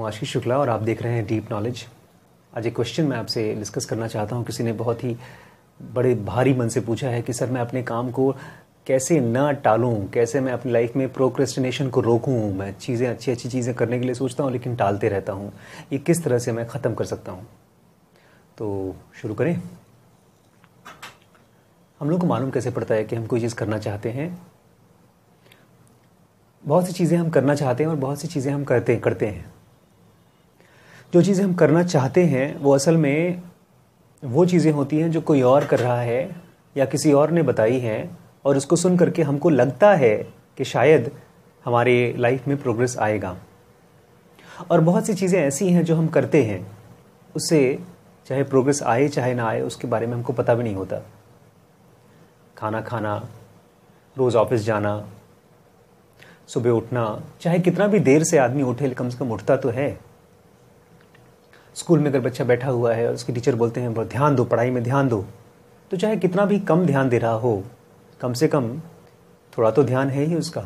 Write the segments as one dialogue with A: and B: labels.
A: हूँ आशीष शुक्ला और आप देख रहे हैं डीप नॉलेज। आज एक क्वेश्चन मैं आपसे डिस्कस करना चाहता हूँ। किसी ने बहुत ही बड़े भारी मन से पूछा है कि सर मैं अपने काम को कैसे ना टालूं, कैसे मैं अपनी लाइफ में प्रोक्रेस्टिनेशन को रोकूं। मैं चीज़ें अच्छी चीज़ें करने के लिए सोचता हूँ लेकिन टालते रहता हूँ। ये किस तरह से मैं ख़त्म कर सकता हूँ? तो शुरू करें। हम लोग को मालूम कैसे पड़ता है कि हम कोई चीज़ करना चाहते हैं? बहुत सी चीज़ें हम करना चाहते हैं और बहुत सी चीज़ें हम करते हैं। जो चीज़ें हम करना चाहते हैं वो असल में वो चीज़ें होती हैं जो कोई और कर रहा है या किसी और ने बताई हैं, और उसको सुन करके हमको लगता है कि शायद हमारे लाइफ में प्रोग्रेस आएगा। और बहुत सी चीज़ें ऐसी हैं जो हम करते हैं, उससे चाहे प्रोग्रेस आए चाहे ना आए उसके बारे में हमको पता भी नहीं होता। खाना खाना, रोज़ ऑफिस जाना, सुबह उठना, चाहे कितना भी देर से आदमी उठे कम से कम उठता तो है। स्कूल में अगर बच्चा बैठा हुआ है और उसके टीचर बोलते हैं बहुत ध्यान दो, पढ़ाई में ध्यान दो, तो चाहे कितना भी कम ध्यान दे रहा हो, कम से कम थोड़ा तो ध्यान है ही उसका।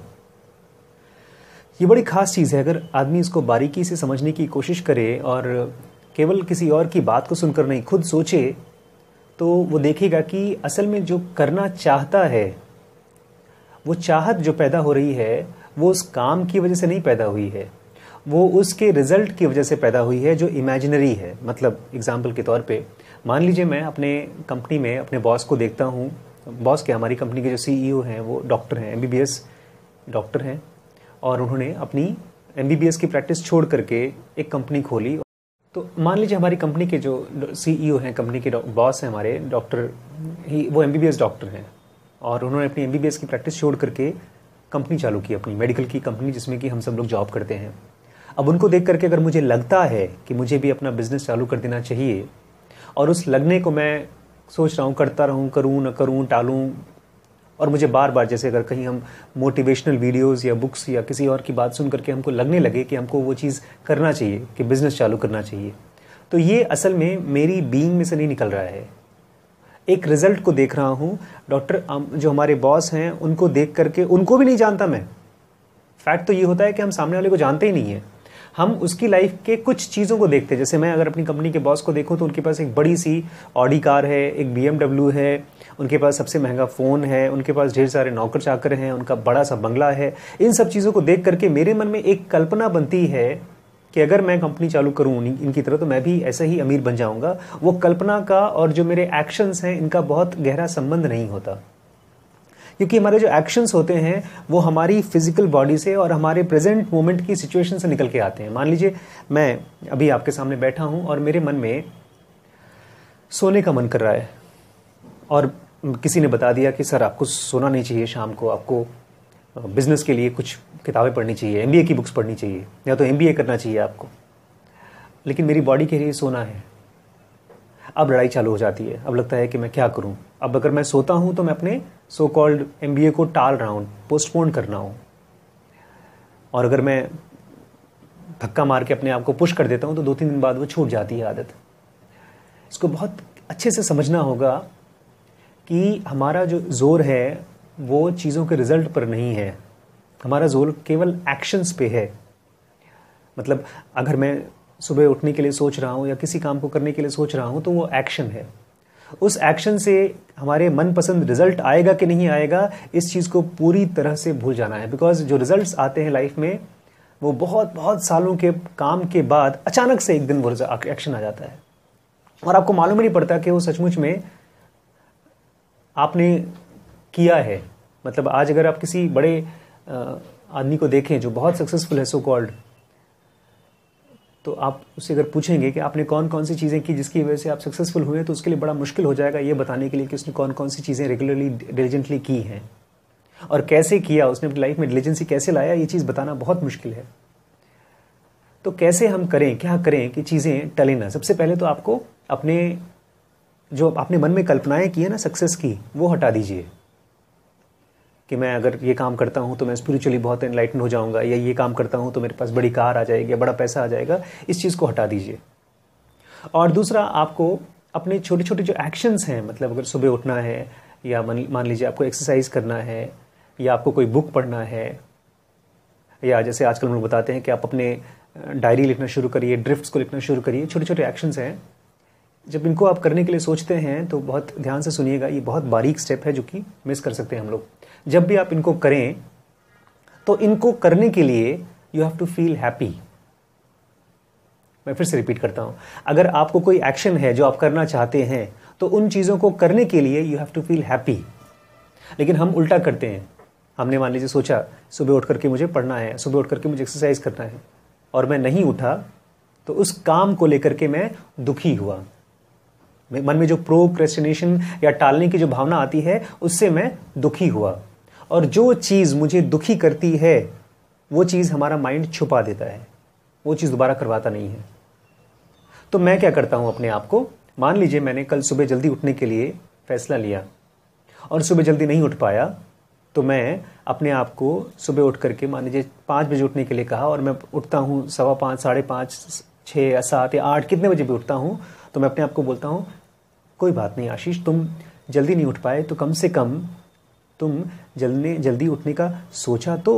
A: ये बड़ी खास चीज़ है। अगर आदमी इसको बारीकी से समझने की कोशिश करे और केवल किसी और की बात को सुनकर नहीं, खुद सोचे, तो वो देखेगा कि असल में जो करना चाहता है, वो चाहत जो पैदा हो रही है वो उस काम की वजह से नहीं पैदा हुई है, वो उसके रिजल्ट की वजह से पैदा हुई है जो इमेजिनरी है। मतलब एग्जाम्पल के तौर पे मान लीजिए मैं अपने कंपनी में अपने बॉस को देखता हूँ। बॉस के हमारी कंपनी के जो सीईओ हैं वो डॉक्टर हैं, एमबीबीएस डॉक्टर हैं, और उन्होंने अपनी एमबीबीएस की प्रैक्टिस छोड़ करके एक कंपनी खोली। तो मान लीजिए हमारी कंपनी के जो सीईओ हैं, कंपनी के बॉस हैं हमारे डॉक्टर, ही वो एमबीबीएस डॉक्टर हैं, और उन्होंने अपनी एमबीबीएस की प्रैक्टिस छोड़ करके कंपनी चालू की, अपनी मेडिकल की कंपनी जिसमें कि हम सब लोग जॉब करते हैं। अब उनको देख करके अगर मुझे लगता है कि मुझे भी अपना बिजनेस चालू कर देना चाहिए, और उस लगने को मैं सोच रहा हूँ करता रहूँ, करूँ न करूँ, टालूँ, और मुझे बार बार जैसे अगर कहीं हम मोटिवेशनल वीडियोस या बुक्स या किसी और की बात सुन करके हमको लगने लगे कि हमको वो चीज़ करना चाहिए, कि बिजनेस चालू करना चाहिए, तो ये असल में मेरी बीइंग में से नहीं निकल रहा है। एक रिजल्ट को देख रहा हूँ। डॉक्टर जो हमारे बॉस हैं उनको देख करके, उनको भी नहीं जानता मैं। फैक्ट तो ये होता है कि हम सामने वाले को जानते ही नहीं है, हम उसकी लाइफ के कुछ चीज़ों को देखते हैं। जैसे मैं अगर अपनी कंपनी के बॉस को देखूं तो उनके पास एक बड़ी सी ऑडी कार है, एक BMW है, उनके पास सबसे महंगा फ़ोन है, उनके पास ढेर सारे नौकर चाकर हैं, उनका बड़ा सा बंगला है। इन सब चीज़ों को देख करके मेरे मन में एक कल्पना बनती है कि अगर मैं कंपनी चालू करूं इनकी तरह तो मैं भी ऐसे ही अमीर बन जाऊंगा। वो कल्पना का और जो मेरे एक्शंस हैं इनका बहुत गहरा संबंध नहीं होता, क्योंकि हमारे जो एक्शंस होते हैं वो हमारी फिजिकल बॉडी से और हमारे प्रेजेंट मोमेंट की सिचुएशन से निकल के आते हैं। मान लीजिए मैं अभी आपके सामने बैठा हूं और मेरे मन में सोने का मन कर रहा है, और किसी ने बता दिया कि सर आपको सोना नहीं चाहिए, शाम को आपको बिजनेस के लिए कुछ किताबें पढ़नी चाहिए, एमबीए की बुक्स पढ़नी चाहिए, या तो एमबीए करना चाहिए आपको। लेकिन मेरी बॉडी के लिए सोना है। अब लड़ाई चालू हो जाती है। अब लगता है कि मैं क्या करूं। अब अगर मैं सोता हूं तो मैं अपने सो कॉल्ड एमबीए को टाल रहा हूं, पोस्टपोन कर रहा हूं। और अगर मैं धक्का मार के अपने आप को पुश कर देता हूं तो 2-3 दिन बाद वो छूट जाती है आदत। इसको बहुत अच्छे से समझना होगा कि हमारा जो जोर है वो चीज़ों के रिजल्ट पर नहीं है, हमारा जोर केवल एक्शंस पे है। मतलब अगर मैं सुबह उठने के लिए सोच रहा हूँ या किसी काम को करने के लिए सोच रहा हूँ तो वो एक्शन है। उस एक्शन से हमारे मनपसंद रिजल्ट आएगा कि नहीं आएगा, इस चीज़ को पूरी तरह से भूल जाना है। बिकॉज जो रिजल्ट्स आते हैं लाइफ में वो बहुत बहुत सालों के काम के बाद अचानक से एक दिन वो एक्शन आ जाता है, और आपको मालूम ही नहीं पड़ता कि वो सचमुच में आपने किया है। मतलब आज अगर आप किसी बड़े आदमी को देखें जो बहुत सक्सेसफुल है सो कॉल्ड, तो आप उससे अगर पूछेंगे कि आपने कौन कौन सी चीज़ें की जिसकी वजह से आप सक्सेसफुल हुए, तो उसके लिए बड़ा मुश्किल हो जाएगा ये बताने के लिए कि उसने कौन कौन सी चीज़ें रेगुलरली डिलीजेंटली की हैं और कैसे किया, उसने अपनी लाइफ में डिलीजेंसी कैसे लाया, ये चीज़ बताना बहुत मुश्किल है। तो कैसे हम करें, क्या करें कि चीज़ें टले ना? सबसे पहले तो आपको अपने जो आपने मन में कल्पनाएं की है ना सक्सेस की, वो हटा दीजिए कि मैं अगर ये काम करता हूँ तो मैं स्पिरिचुअली बहुत एनलाइटन हो जाऊँगा, या ये काम करता हूँ तो मेरे पास बड़ी कार आ जाएगी या बड़ा पैसा आ जाएगा। इस चीज़ को हटा दीजिए। और दूसरा, आपको अपने छोटे छोटे जो एक्शंस हैं, मतलब अगर सुबह उठना है, या मान लीजिए आपको एक्सरसाइज करना है, या आपको कोई बुक पढ़ना है, या जैसे आजकल हम लोग बताते हैं कि आप अपने डायरी लिखना शुरू करिए, ड्रिफ्ट्स को लिखना शुरू करिए। छोटे छोटे एक्शंस हैं, जब इनको आप करने के लिए सोचते हैं तो बहुत ध्यान से सुनिएगा, ये बहुत बारीक स्टेप है जो कि मिस कर सकते हैं हम लोग। जब भी आप इनको करें तो इनको करने के लिए you have to feel happy. मैं फिर से रिपीट करता हूं, अगर आपको कोई एक्शन है जो आप करना चाहते हैं तो उन चीज़ों को करने के लिए you have to feel happy. लेकिन हम उल्टा करते हैं। हमने मान लीजिए सोचा सुबह उठ करके मुझे पढ़ना है, सुबह उठ करके मुझे एक्सरसाइज करना है, और मैं नहीं उठा तो उस काम को लेकर के मैं दुखी हुआ। मन में जो प्रोक्रेस्टिनेशन या टालने की जो भावना आती है उससे मैं दुखी हुआ, और जो चीज़ मुझे दुखी करती है वो चीज़ हमारा माइंड छुपा देता है, वो चीज़ दोबारा करवाता नहीं है। तो मैं क्या करता हूं अपने आप को, मान लीजिए मैंने कल सुबह जल्दी उठने के लिए फैसला लिया और सुबह जल्दी नहीं उठ पाया, तो मैं अपने आप को सुबह उठ करके मान लीजिए 5 बजे उठने के लिए कहा और मैं उठता हूँ 5:15, 5:30, 6 या 7 या 8 कितने बजे भी उठता हूँ, तो मैं अपने आप को बोलता हूँ कोई बात नहीं आशीष, तुम जल्दी नहीं उठ पाए तो कम से कम तुम जल्दी उठने का सोचा तो।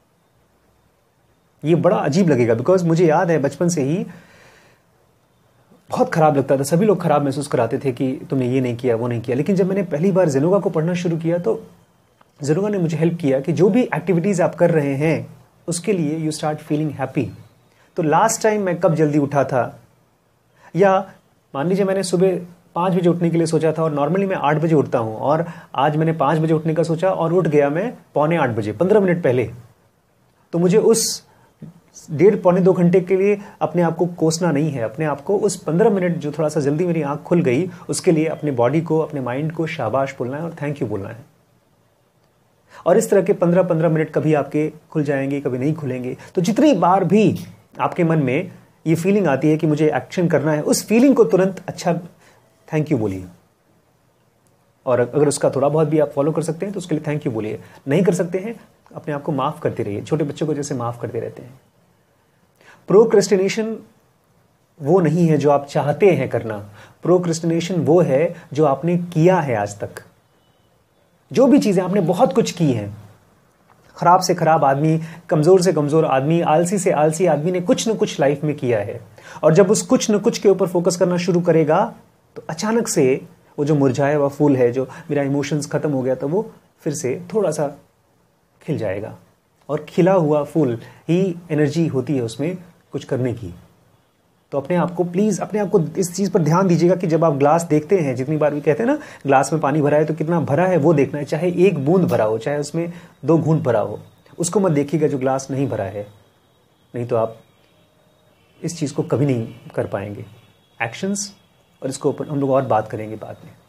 A: ये बड़ा अजीब लगेगा, बिकॉज मुझे याद है बचपन से ही बहुत खराब लगता था, सभी लोग खराब महसूस कराते थे कि तुमने ये नहीं किया वो नहीं किया। लेकिन जब मैंने पहली बार ज़ेनोगा को पढ़ना शुरू किया तो ज़ेनोगा ने मुझे हेल्प किया कि जो भी एक्टिविटीज़ आप कर रहे हैं उसके लिए यू स्टार्ट फीलिंग हैप्पी। तो लास्ट टाइम मैं कब जल्दी उठा था, या मान लीजिए मैंने सुबह 5 बजे उठने के लिए सोचा था और नॉर्मली मैं 8 बजे उठता हूँ, और आज मैंने 5 बजे उठने का सोचा और उठ गया मैं 7:45 बजे, 15 मिनट पहले। तो मुझे उस 1.5-2 घंटे के लिए अपने आप को कोसना नहीं है, अपने आप को उस 15 मिनट जो थोड़ा सा जल्दी मेरी आंख खुल गई उसके लिए अपने बॉडी को, अपने माइंड को शाबाश बोलना है और थैंक यू बोलना है। और इस तरह के 15-15 मिनट कभी आपके खुल जाएंगे, कभी नहीं खुलेंगे। तो जितनी बार भी आपके मन में ये फीलिंग आती है कि मुझे एक्शन करना है, उस फीलिंग को तुरंत अच्छा थैंक यू बोलिए। और अगर उसका थोड़ा बहुत भी आप फॉलो कर सकते हैं तो उसके लिए थैंक यू बोलिए। नहीं कर सकते हैं, अपने आप को माफ करते रहिए, छोटे बच्चों को जैसे माफ करते रहते हैं। प्रोक्रेस्टिनेशन वो नहीं है जो आप चाहते हैं करना, प्रोक्रेस्टिनेशन वो है जो आपने किया है आज तक। जो भी चीजें आपने बहुत कुछ की हैं, खराब से खराब आदमी, कमजोर से कमजोर आदमी, आलसी से आलसी आदमी ने कुछ न कुछ लाइफ में किया है, और जब उस कुछ न कुछ के ऊपर फोकस करना शुरू करेगा तो अचानक से वो जो मुरझाया हुआ फूल है, जो मेरा इमोशंस खत्म हो गया, तो वो फिर से थोड़ा सा खिल जाएगा। और खिला हुआ फूल ही एनर्जी होती है उसमें कुछ करने की। तो अपने आप को प्लीज, अपने आप को इस चीज पर ध्यान दीजिएगा कि जब आप ग्लास देखते हैं, जितनी बार भी कहते हैं ना ग्लास में पानी भरा है तो कितना भरा है वो देखना है, चाहे 1 बूंद भरा हो, चाहे उसमें 2 घूंट भरा हो, उसको मत देखिएगा जो ग्लास नहीं भरा है। नहीं तो आप इस चीज को कभी नहीं कर पाएंगे। एक्शंस, और इसको हम लोग और बात करेंगे बाद में।